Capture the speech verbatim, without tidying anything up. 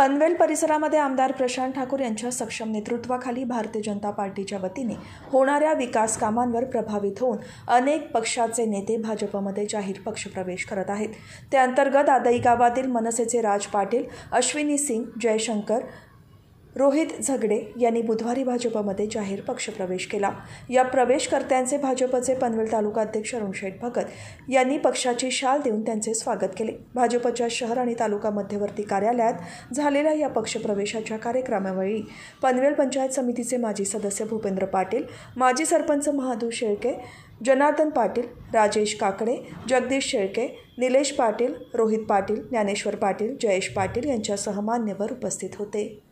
पनवेल परिसरामध्ये आमदार प्रशांत ठाकूर यांच्या सक्षम नेतृत्वाखाली भारतीय जनता पार्टीच्या वतीने होणाऱ्या विकास कामांवर प्रभावित होऊन अनेक पक्षाचे नेते भाजपमध्ये जाहीर पक्षप्रवेश करत आहेत। त्या अंतर्गत आदई गावातील मनसेचे राज पाटील, अश्विनी सिंग, जयशंकर, रोहित झगडे यांनी बुधवारी भाजपमध्ये जाहीर पक्षप्रवेश केला। या प्रवेशकर्त्यांचे भाजपचे पनवेल तालुका अध्यक्ष अरुणशेठ भगत यांनी पक्षाची शाल देऊन त्यांचे स्वागत केले। भाजपच्या शहर आणि तालुका मध्यवर्ती कार्यालयात झालेल्या या पक्षप्रवेशाच्या कार्यक्रमावेळी पनवेल पंचायत समितीचे माजी सदस्य भूपेंद्र पाटील, माजी सरपंच महादू शेळके, जनार्दन पाटील, राजेश काकडे, जगदीश शेळके, निलेश पाटील, रोहित पाटील, ज्ञानेश्वर पाटील, जयेश पाटील यांच्यासह मान्यवर उपस्थित होते।